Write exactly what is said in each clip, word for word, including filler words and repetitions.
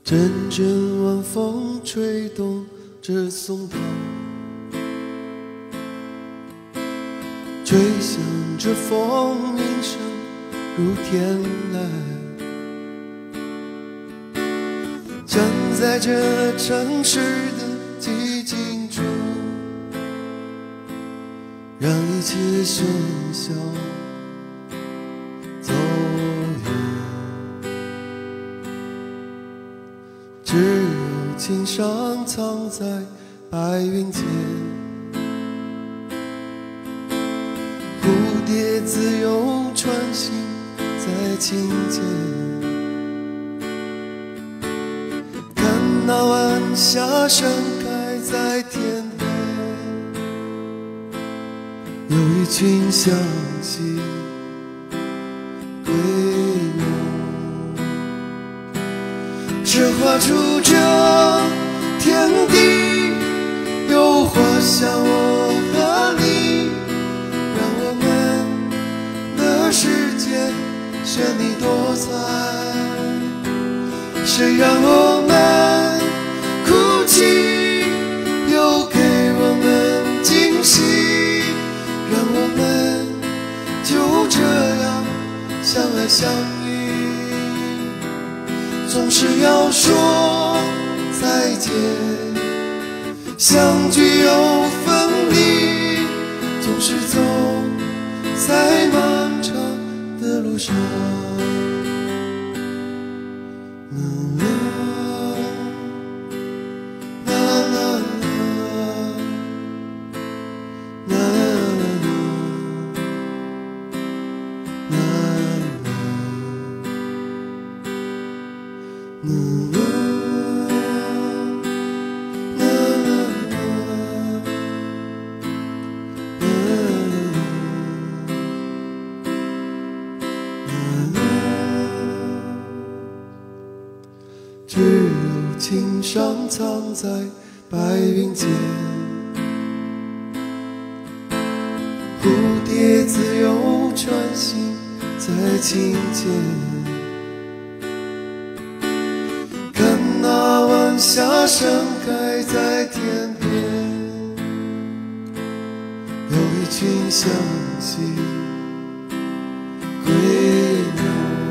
阵阵晚风吹动着松涛，吹响着风铃声如天籁。站在这城市的寂静中，让一切喧嚣走远，只有情伤藏在白云间，蝴蝶自由穿行在琴键，看那晚霞盛开在天边，有一群向西归来，这画出这天地，有画像我和你，让我们的世界绚丽多彩。谁让我们哭泣，又给我们惊喜，让我们就这样相爱相依。总是要说再见，相聚又分离，总是走在漫长的路上。只有情伤藏在白云间，蝴蝶自由穿行在琴键，看那晚霞盛开在天边，有一群向西归来，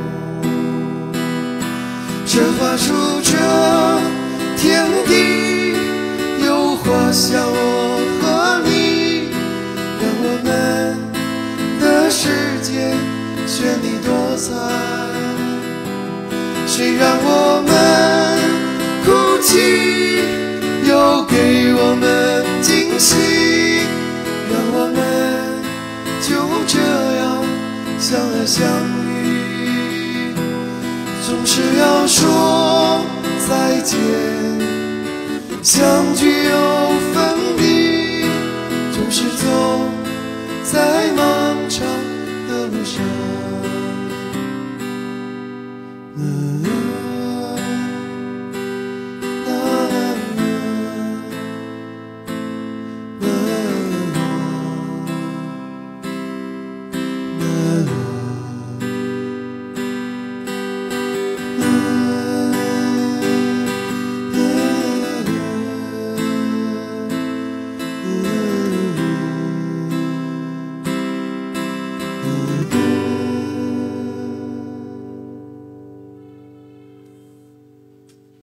这画出这天地，有画像我和你，让我们的世界绚丽多彩。谁让我们哭泣，又给我们惊喜，让我们就这样相爱相依。总是要说再见，相聚又